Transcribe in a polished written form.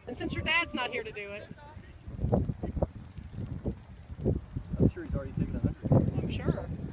And since your dad's not here to do it. I'm sure he's already taken 100. I'm sure.